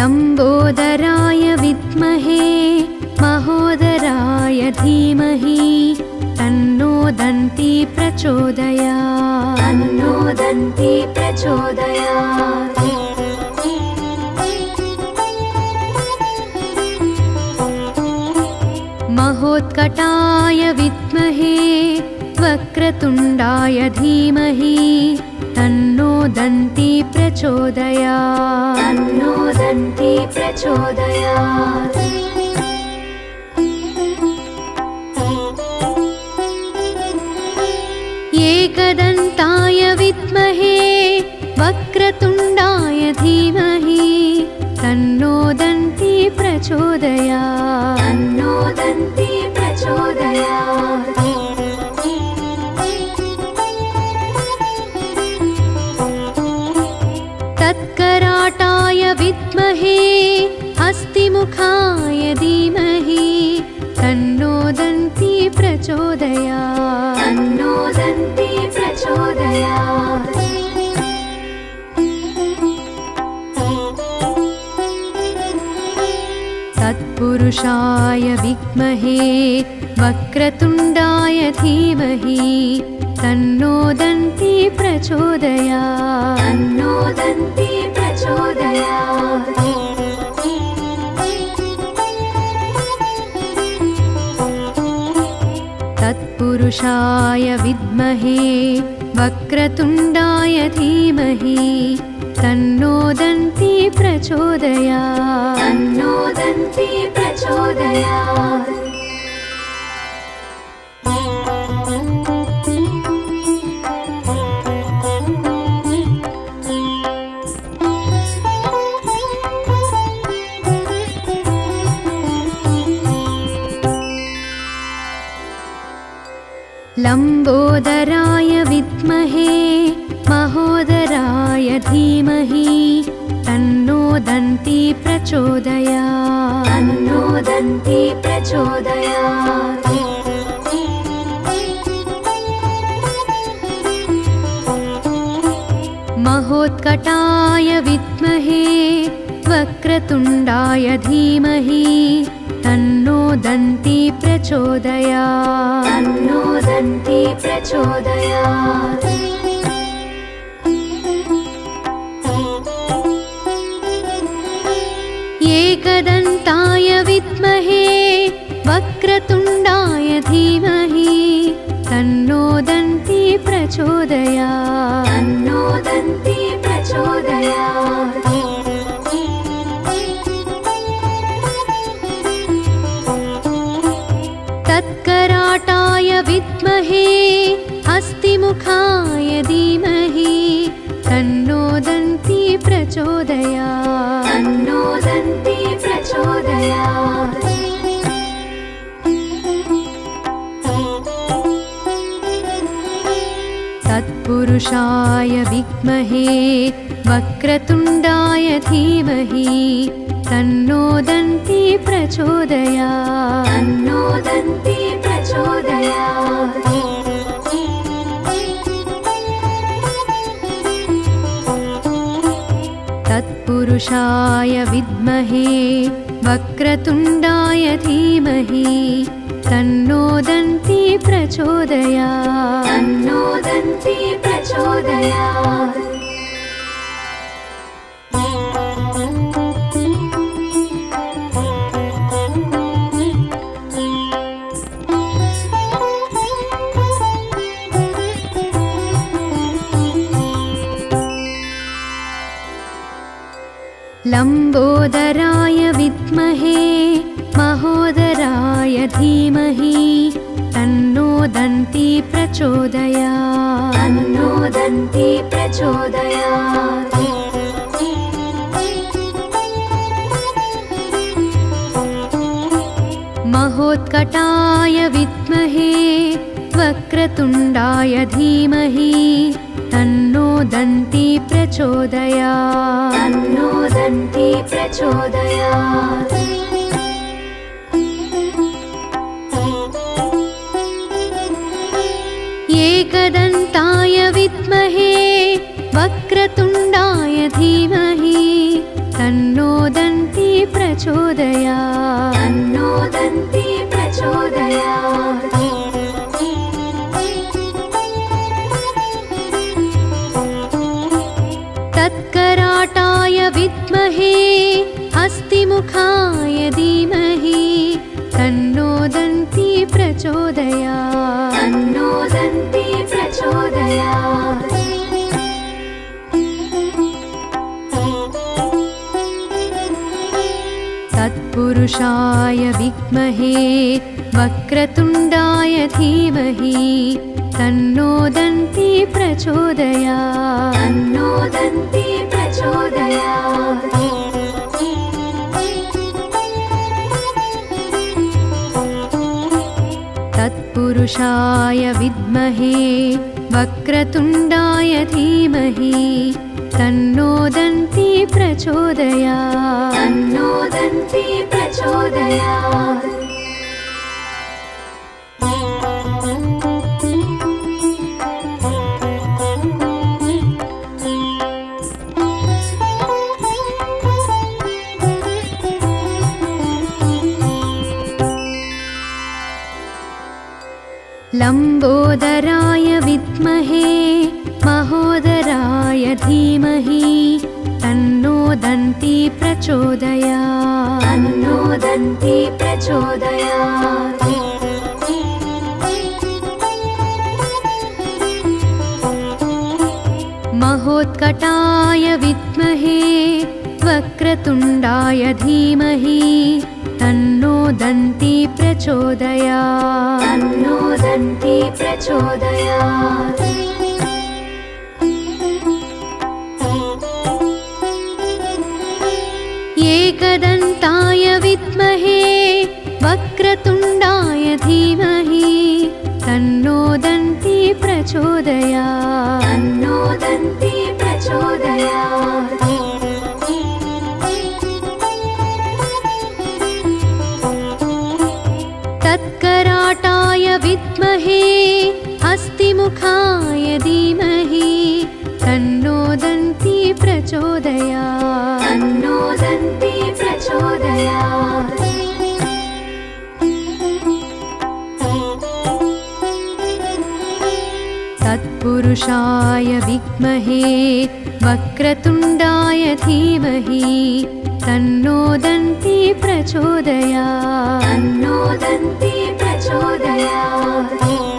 लम्बोदराय विद्महे महोदराय धीमहि तन्नो दन्ती प्रचोदयात्। तन्नो दन्ती प्रचोदयात्। महोत्कटाय विद्महे वक्रतुण्डाय धीमहि तन्नो दन्ती प्रचोदयात्। तन्नो दन्ती प्रचोदयात्। एकदन्ताय विद्महे वक्रतुण्डाय धीमहि तन्नो दन्ती प्रचोदयात्। तन्नो दन्ती प्रचोदयात्। तत्कराटाय विद्महे हस्तिमुखाय धीमहि तन्नो दन्ती प्रचोदयात्। तन्नो दन्ती प्रचोदयात्। तत्पुरुषाय विद्महे वक्रतुण्डाय धीमहि तन्नो दन्ती प्रचोदयात्। तन्नो दन्ती प्रचोदयात्। तत्पुरुषाय विद्महे वक्रतुण्डाय धीमहि तन्नो दन्ती प्रचोदयात्। तन्नो दन्ती प्रचोदयात्। लम्बोदराय विद्महे महोदराय धीमहि तन्नो दन्ती प्रचोदयात्। तन्नो दन्ती प्रचोदयात्। महोत्कटाय विद्महे वक्रतुण्डाय धीमहि तन्नो दन्ती प्रचोदयात्। तन्नो दन्ती प्रचोदयात्। एकदन्ताय विद्महे वक्रतुण्डाय धीमहि तन्नो दन्ती प्रचोदयात्। तन्नो दन्ती प्रचोदयात्। तत्कराटाय विद्महे हस्तिमुखाय धीमहि तन्नो दन्ती प्रचोदयात्। तन्नो दन्ती प्रचोदयात्। तत्पुरुषाय विद्महे वक्रतुण्डाय धीमहि तन्नो दन्ती प्रचोदयात्। तन्नो दन्ती प्रचोदयात्। तत्पुरुषाय विद्महे वक्रतुण्डाय धीमहि तन्नो दन्ती प्रचोदयात्। तन्नो दन्ती प्रचोदयात्। लम्बोदराय विद्महे महोदराय धीमहि तन्नो दन्ती प्रचोदयात्। तन्नो दन्ती प्रचोदयात्। महोत्कटाय विद्महे वक्रतुण्डाय धीमहि तन्नो दन्ती प्रचोदयात्। तन्नो दन्ती प्रचोदयात्। एकदन्ताय विद्महे वक्रतुण्डाय धीमहि तन्नो दन्ती प्रचोदयात् तन्नो दन्ती प्रचोदयात् तत्कराटाय विद्महे हस्तिमुखाय धीमहि तन्नो दन्ती प्रचोदयात् तन्नो दन्ती प्रचोदयात् तत्पुरुषाय विद्महे वक्रतुण्डाय धीमहि तन्नो दन्ती प्रचोदयात् तन्नो दन्ती प्रचोदयात् तत्पुरुषाय विद्महे वक्रतुण्डाय धीमहि तन्नो दन्ती प्रचोदयात् तन्नो दन्ती प्रचोदयात् लम्बोदराय विद्महे महोदराय धीमहि तन्नो दन्ती प्रचोदयात् तन्नो दन्ती प्रचोदयात् महोत्कटाय विद्महे वक्रतुण्डाय धीमहि तन्नो दन्ती प्रचोदयात् तन्नो दन्ती प्रचोदयात् एकदन्ताय विद्महे वक्रतुण्डाय धीमहि तन्नो दन्ती प्रचोदयात् तन्नो दन्ती प्रचोदयात् तत्कराटाय विद्महे हस्तिमुखाय धीमहि तन्नो दन्ती प्रचोदयात् तन्नो दन्ती प्रचोदयात् तत्पुरुषाय विद्महे वक्रतुण्डाय धीमहि तन्नो दन्ती प्रचोदयात् तन्नो दन्ती प्रचोदयात्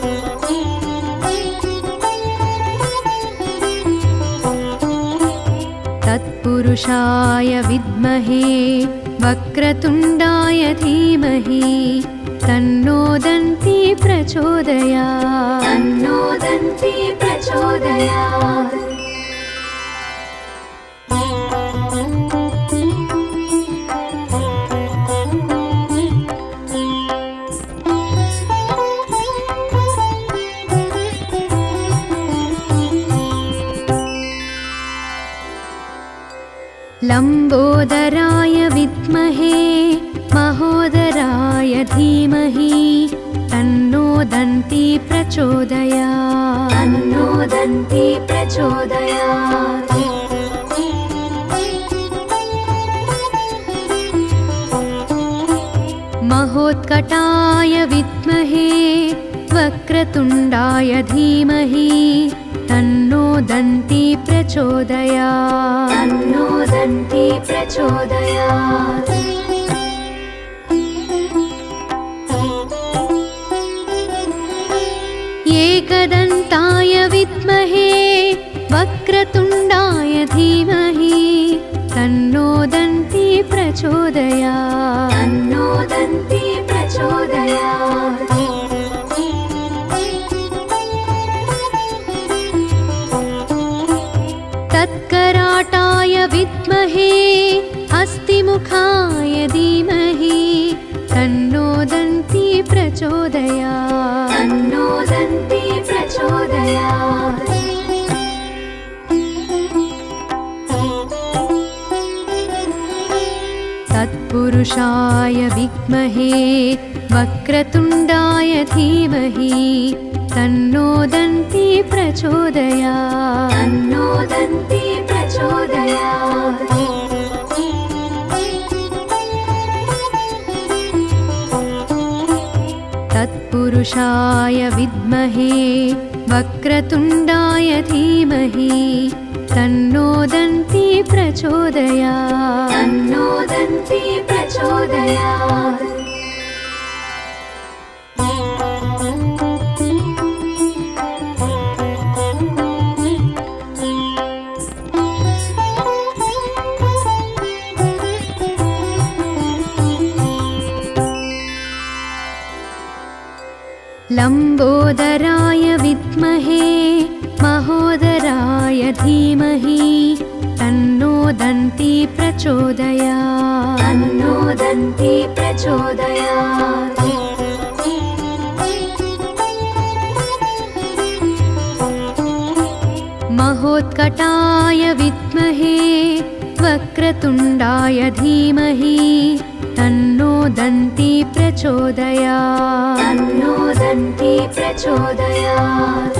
तत्पुरुषाय विद्महे वक्रतुण्डाय धीमहि तन्नो दन्ती प्रचोदयात् तन्नो दन्ती प्रचोदयात् लम्बोदराय विद्महे महोदराय धीमहि तन्नो दन्ती प्रचोदयात् तन्नो दन्ती प्रचोदयात् महोत्कटाय विद्महे वक्रतुण्डाय धीमहि तन्नो दन्ती प्रचोदयात् तन्नो दन्ती प्रचोदयात् एकदन्ताय विद्महे वक्रतुण्डाय धीमहि तन्नो दन्ती प्रचोदयात् तन्नो दन्ती प्रचोदयात् तत्कराटाय विद्महे हस्तिमुखाय धीमहि तन्नो दन्ती प्रचोदयात् तन्नो दन्ती प्रचोदयात् तत्पुरुषाय विद्महे वक्रतुण्डाय धीमहि तन्नो दन्ती प्रचोदयात् तन्नो दन्ती प्रचोदयात् तत्पुरुषाय विद्महे वक्रतुण्डाय धीमहि तन्नो दन्ती प्रचोदयात् तन्नो दन्ती प्रचोदयात् लम्बोदराय विद्महे महोदराय धीमहि तन्नो दन्ती प्रचोदयात् तन्नो दन्ती प्रचोदयात् महोत्कटाय विद्महे वक्रतुण्डाय धीमहि तन्नो दन्ती प्रचोदयात् तन्नो दन्ती प्रचोदयात्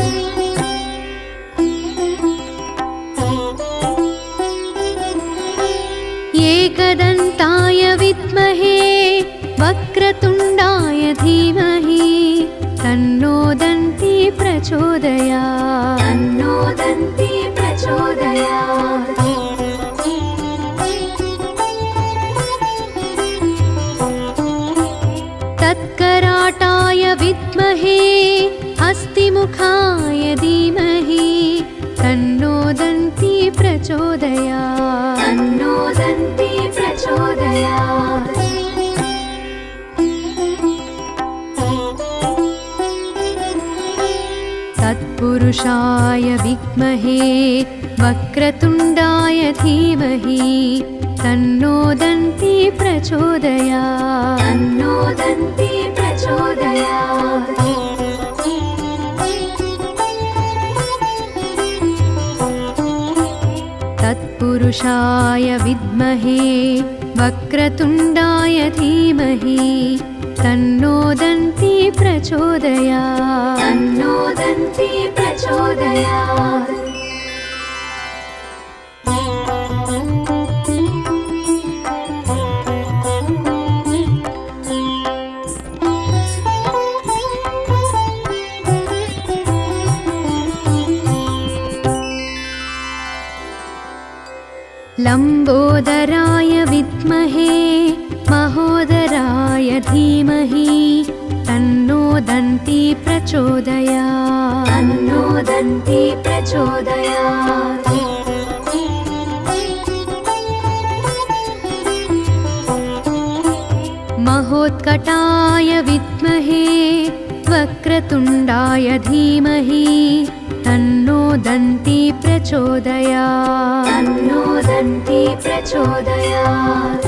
एकदन्ताय विद्महे वक्रतुण्डाय धीमहि तन्नो दन्ती प्रचोदयात् तन्नो दन्ती प्रचोदयात् तत्कराटाय विद्महे हस्तिमुखाय धीमहि तन्नो दन्ती प्रचोदयात् तन्नो दन्ती प्रचोदयात् तत्पुरुषाय विद्महे वक्रतुण्डाय धीमहि तन्नो दन्ती प्रचोदयात् तन्नो दन्ती प्रचोदयात् तत्पुरुषाय विद्महे वक्रतुण्डाय धीमहि तन्नो दन्ती प्रचोदयात् तन्नो दन्ती प्रचोदयात् लम्बोदराय विद्महे महोदराय धीमहि तन्नो दन्ती प्रचोदयात् तन्नो दन्ती प्रचोदयात् महोत्कटाय विद्महे वक्रतुण्डाय धीमहि तन्नो दन्ती प्रचोदयात् तन्नो दन्ती प्रचोदयात्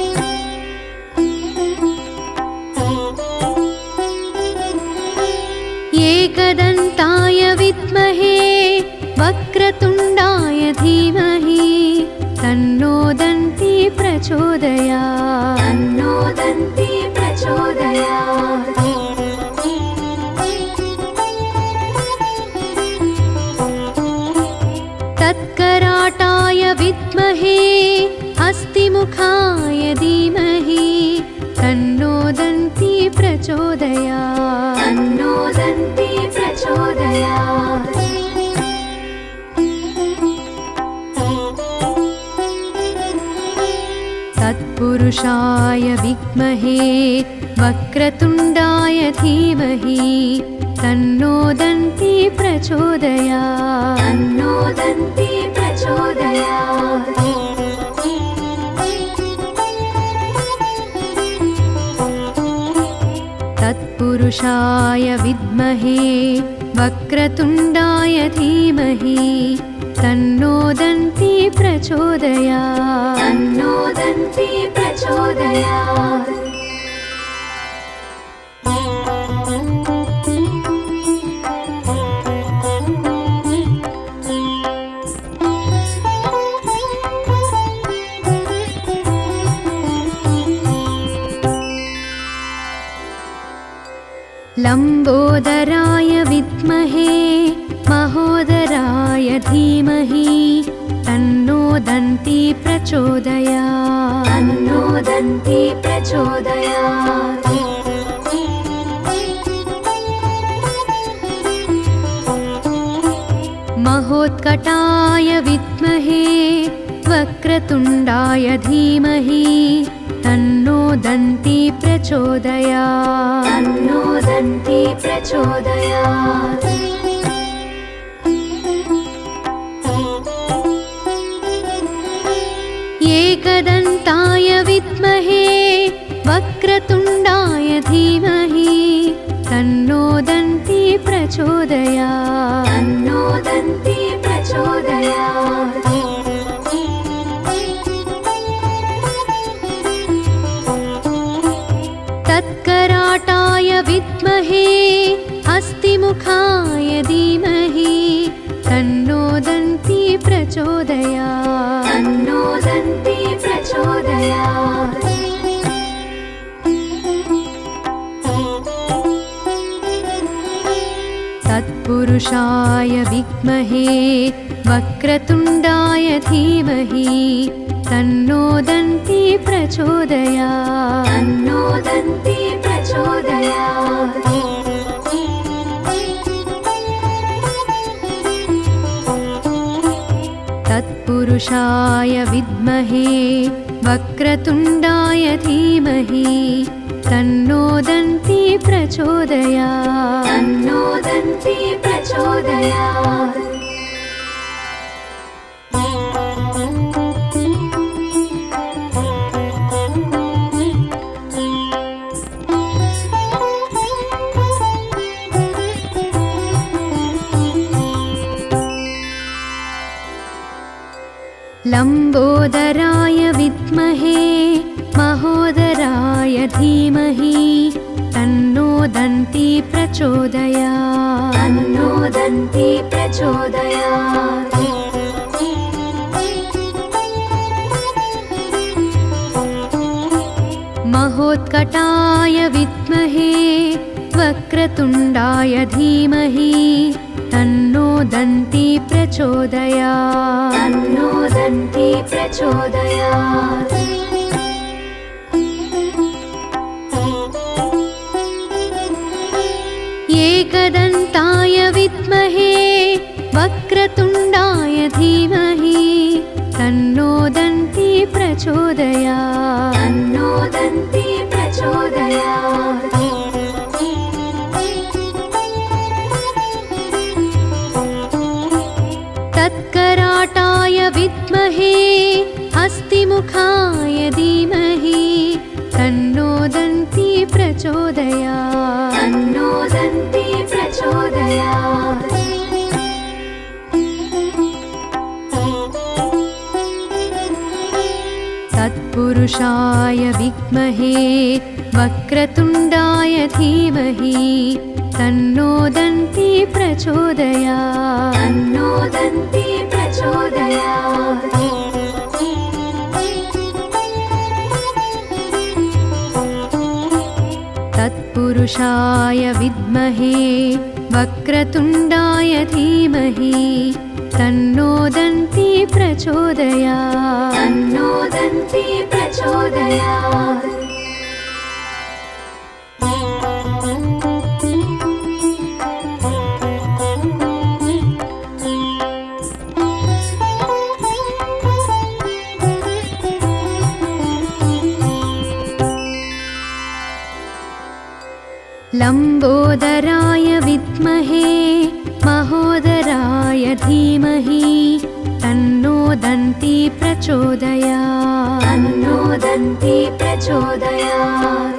एकदन्ताय विद्महे वक्रतुण्डाय धीमहि तन्नो दन्ती प्रचोदयात् तन्नो दन्ती प्रचोदयात् तत्कराटाय विद्महे हस्तिमुखाय धीमहि तन्नो दन्ती प्रचोदयात् तन्नो दन्ती प्रचोदयात् तत्पुरुषाय विद्महे वक्रतुण्डाय धीमहि तन्नो दन्ती प्रचोदयात् तन्नो दन्ती प्रचोदयात् तत्पुरुषाय विद्महे वक्रतुण्डाय धीमहि तन्नो दन्ती प्रचोदयात् तन्नो दन्ती प्रचोदयात् लम्बोदराय विद्महे महोदराय धीमहि तन्नो दन्ती प्रचोदयात् तन्नो दन्ती प्रचोदयात् महोत्कटाय विद्महे वक्रतुण्डाय धीमहि तन्नो दन्ती प्रचोदयात् तन्नो दन्ती प्रचोदयात् एकदन्ताय विद्महे वक्रतुण्डाय धीमहि तन्नो दन्ती प्रचोदयात् तन्नो दन्ती प्रचोदयात् तत्कराटाय विद्महे हस्तिमुखाय धीमहि तन्नो दन्ती प्रचोदयात् तन्नो दन्ती प्रचोदयात् तत्पुरुषाय विद्महे वक्रतुण्डाय धीमहि तन्नो दन्ती प्रचोदयात् तन्नो दन्ती प्रचोदयात् तत्पुरुषाय विद्महे वक्रतुण्डाय धीमहि तन्नो दन्ती प्रचोदयात् तन्नो दन्ती प्रचोदयात् लम्बोदराय विद्महे महोदराय धीमहि तन्नो दन्ती प्रचोदयात् तन्नो दन्ती प्रचोदयात् महोत्कटाय विद्महे वक्रतुण्डाय धीमहि तन्नो दन्ती प्रचोदयात् तन्नो दन्ती प्रचोदयात् एकदन्ताय विद्महे वक्रतुण्डाय धीमहि तन्नो दन्ती प्रचोदयात् तन्नो दन्ती प्रचोदयात् तत्कराटाय विद्महे हस्तिमुखाय धीमहि तन्नो दन्ती प्रचोदयात् तन्नो दन्ती प्रचोदयात् तत्पुरुषाय विद्महे वक्रतुण्डाय धीमहि तन्नो दन्ती प्रचोदयात् तन्नो दन्ती प्रचोदयात् तत्पुरुषाय विद्महे वक्रतुण्डाय धीमहि तन्नो दन्ती प्रचोदयात् तन्नो दन्ती प्रचोदयात् लम्बोदराय विद्महे महोदराय धीमहि तन्नो दन्ती प्रचोदयात् तन्नो दन्ती प्रचोदयात्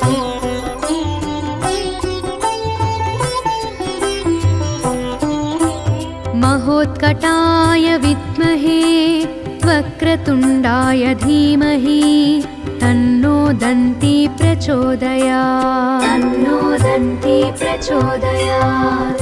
महोत्कटाय विद्महे वक्रतुण्डाय धीमहि तन्नो दन्ती प्रचोदयात् तन्नो दन्ती प्रचोदयात्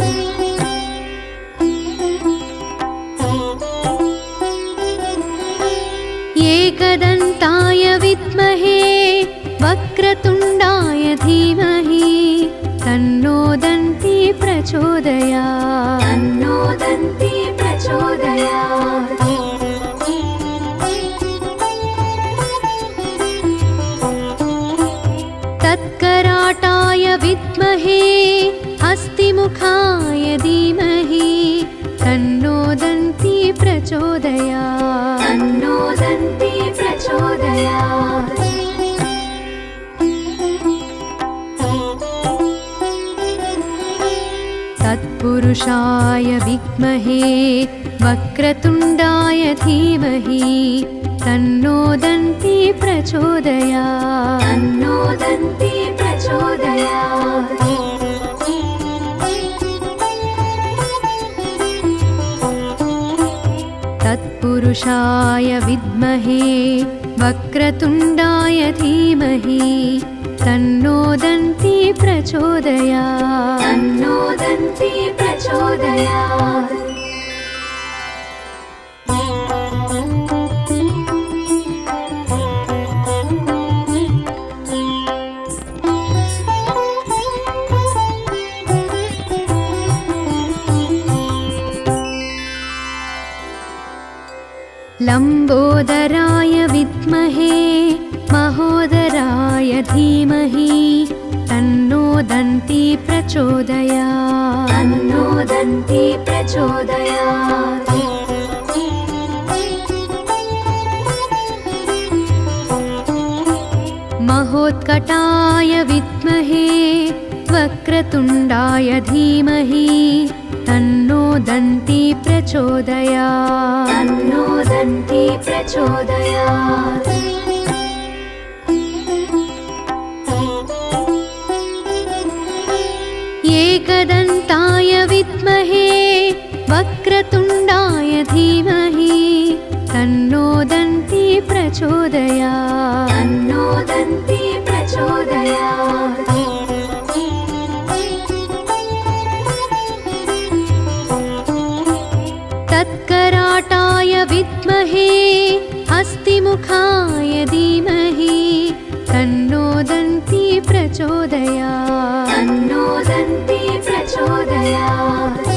एकदन्ताय विद्महे वक्रतुण्डाय धीमहि तन्नो दन्ती प्रचोदयात् तन्नो दन्ती प्रचोदयात् तत्कराटाय विद्महे हस्तिमुखाय धीमहि तन्नो दन्ती तत्पुरुषाय विद्महे वक्रतुण्डाय धीमहि तन्नो दन्ती प्रचोदयात् तन्नो दन्ती प्रचोदयात् तत्पुरुषाय विद्महे वक्रतुण्डाय धीमहि तन्नो दन्ती प्रचोदयात् तन्नो दन्ती प्रचोदयात् लम्बोदराय विद्महे महोदराय धीमहि तन्नो दन्ती प्रचोदयात् तन्नो दन्ती प्रचोदयात् महोत्कटाय विद्महे वक्रतुण्डाय धीमहि तन्नो दन्ती प्रचोदयात् तन्नो दन्ती प्रचोदयात् एकदन्ताय विद्महे वक्रतुण्डाय धीमहि तन्नो दन्ती प्रचोदयात् तन्नो दन्ती प्रचोदयात् तत्कराटाय विद्महे हस्तिमुखाय धीमहि तन्नो दन्ती प्रचोदयात् तन्नो दन्ती प्रचोदयात्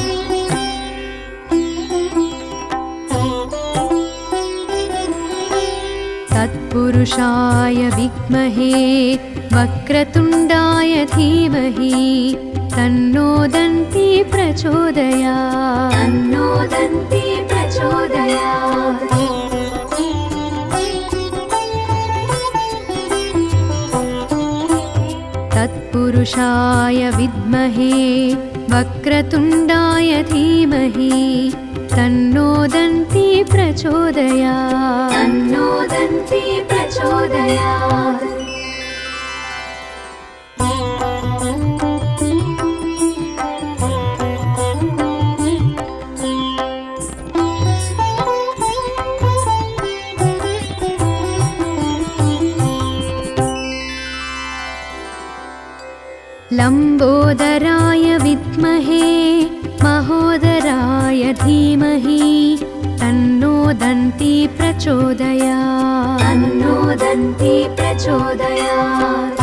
तत्पुरुषाय विद्महे वक्रतुण्डाय धीमहि तन्नो दन्ती प्रचोदयात् तन्नो दन्ती प्रचोदयात् तत्पुरुषाय विद्महे वक्रतुण्डाय धीमहि तन्नो दन्ती प्रचोदयात् तन्नो दन्ती प्रचोदयात् लम्बोदराय विद्महे महोदराय धीमहि तन्नो दन्ती प्रचोदयात् तन्नो दन्ती प्रचोदयात्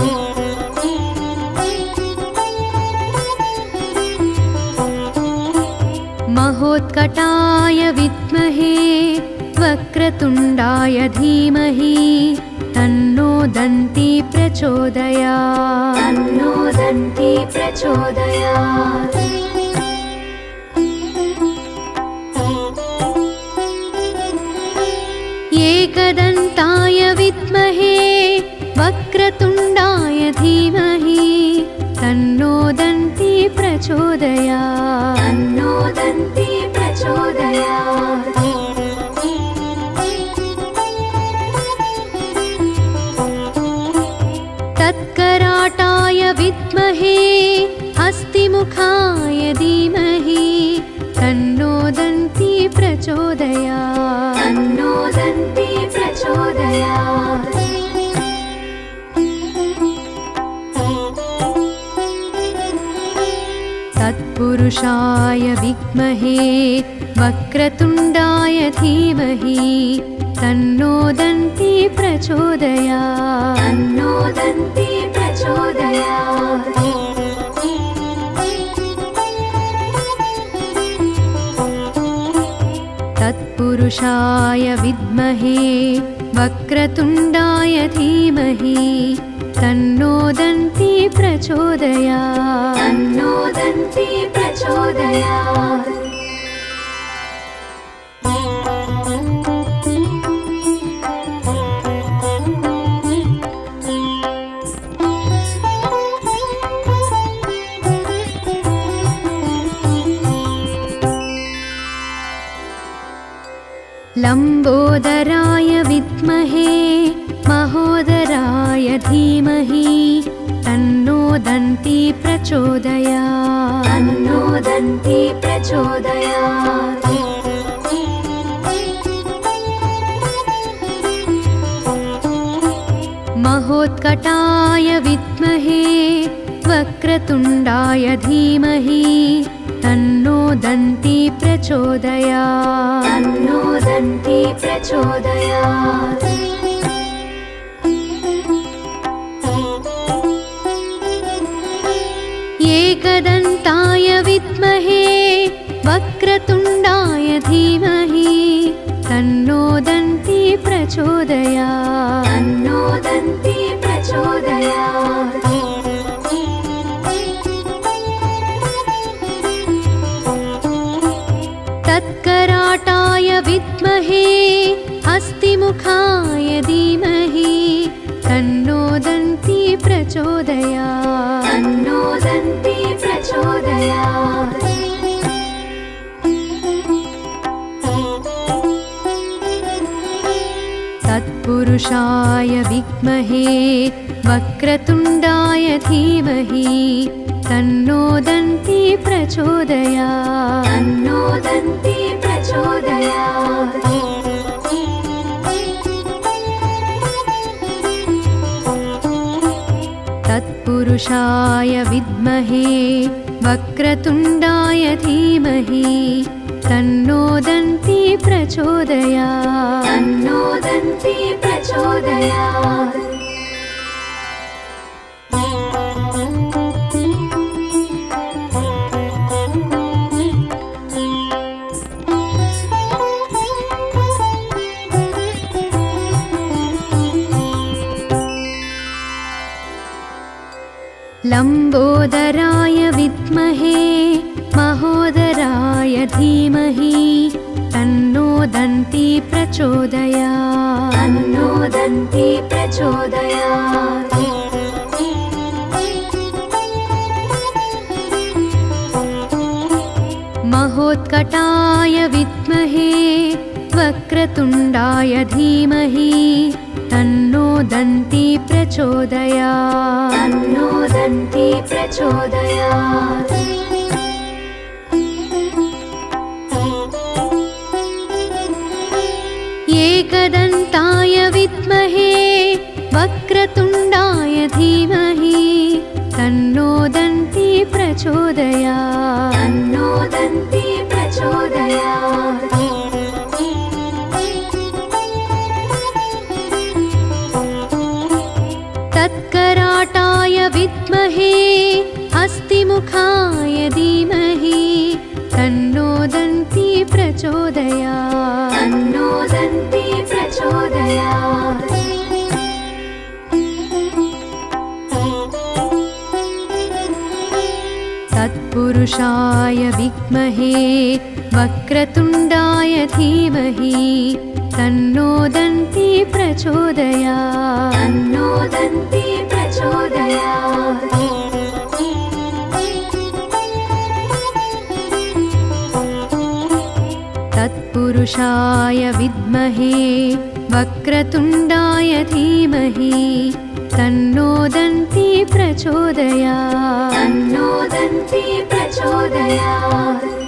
महोत्कटाय विद्महे वक्रतुण्डाय धीमहि तन्नो दन्ती प्रचोदयात् तन्नो दन्ती प्रचोदयात् एकदन्ताय विद्महे वक्रतुण्डाय धीमहि तन्नो दन्ती प्रचोदयात् तन्नो दन्ती प्रचोदयात् तत्कराटाय विद्महे हस्तिमुखाय धीमहि तन्नो दन्ती प्रचोदयात् तन्नो दन्ती प्रचोदयात् तत्पुरुषाय विद्महे वक्रतुण्डाय धीमहि तन्नो दन्ती प्रचोदयात् तन्नो दन्ती प्रचोदयात् तत्पुरुषाय विद्महे वक्रतुण्डाय धीमहि तन्नो दन्ती प्रचोदयात् तन्नो दन्ती प्रचोदयात् लम्बोदराय विद्महे महोदराय धीमहि तन्नो दन्ती प्रचोदयात् तन्नो दन्ती प्रचोदयात् महोत्कटाय विद्महे वक्रतुण्डाय धीमहि तन्नो दन्ती प्रचोदयात् तन्नो दन्ती प्रचोदयात् एकदन्ताय विद्महे वक्रतुण्डाय धीमहि तन्नो दन्ती प्रचोदयात् तन्नो दन्ती प्रचोदयात् तत्कराटाय विद्महे हस्तिमुखाय धीमहि तन्नो दन्ती प्रचोदयात् तन्नो दन्ती प्रचोदयात् तत्पुरुषाय विद्महे वक्रतुण्डाय धीमहि तन्नो दन्ती प्रचोदयात् तन्नो दन्ती प्रचोदयात् तत्पुरुषाय विद्महे वक्रतुण्डाय धीमहि तन्नो दन्ती प्रचोदयात् तन्नो दन्ती प्रचोदयात् लम्बोदराय विद्महे महोदराय धीमहि तन्नो दन्ती प्रचोदयात् तन्नो दन्ती प्रचोदयात् महोत्कटाय विद्महे वक्रतुण्डाय धीमहि तन्नो दन्ती प्रचोदयात् तन्नो दन्ती प्रचोदयात् एकदन्ताय विद्महे वक्रतुण्डाय धीमहि तन्नो दन्ती प्रचोदयात् तन्नो दन्ती प्रचोदयात् तत्कराटाय विद्महे हस्तिमुखाय धीमहि तन्नो दन्ती प्रचोदयात् तन्नो दन्ती प्रचोदयात् तत्पुरुषाय विद्महे वक्रतुण्डाय धीमहि तन्नो दन्ती प्रचोदयात् तन्नो दन्ती प्रचोदयात् तत्पुरुषाय विद्महे वक्रतुण्डाय धीमहि तन्नो दन्ती प्रचोदयात् तन्नो दन्ती प्रचोदयात्